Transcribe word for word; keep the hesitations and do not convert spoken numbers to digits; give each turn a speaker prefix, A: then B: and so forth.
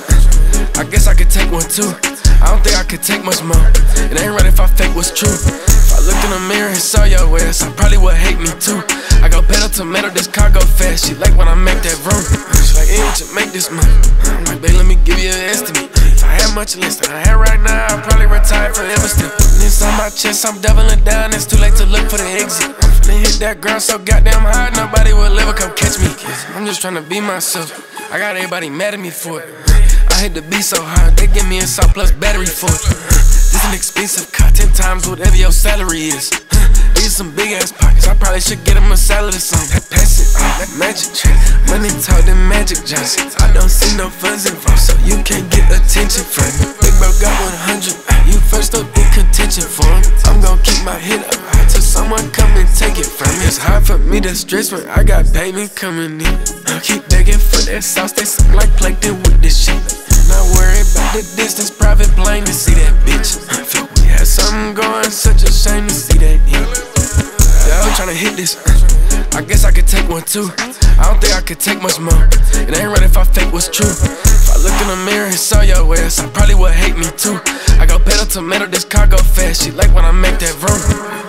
A: I guess I could take one too. I don't think I could take much more. It ain't right if I fake what's true. If I looked in the mirror and saw your ass, I probably would hate me too. I go pedal tomato, this car go fast. She like when I make that room. She like, hey, what you make this money? I'm like, babe, let me give you an estimate. If I had much less than I have right now, I'd probably retire forever still. This on my chest, I'm doubling down. It's too late to look for the exit. I'm finna hit that ground so goddamn hard, nobody will ever come catch me. I'm just trying to be myself. I got everybody mad at me for it. I hate to be so hard, they give me a salt plus battery for it. This an expensive car, ten times whatever your salary is. These some big ass pockets, I probably should get him a salad or something. Pass it, oh, that magic trick. Money talk, them magic Johnsons. I don't see no funds involved, so you can't get attention from me. Big bro got one hundred, you first up in contention for him. I'm gon' keep my head up high till someone come and take it from me. It's hard for me to stress when I got payment coming in. I keep begging for that sauce, they sound like plankton with this shit. Not worried about the distance, private plane to see that bitch. I feel we had something going, such a shame to see that end. Yeah, I'm tryna hit this. I guess I could take one too. I don't think I could take much more. It ain't right if I fake what's true. If I looked in the mirror and saw your ass, I probably would hate me too. I go pedal tomato, this car go fast. She like when I make that room.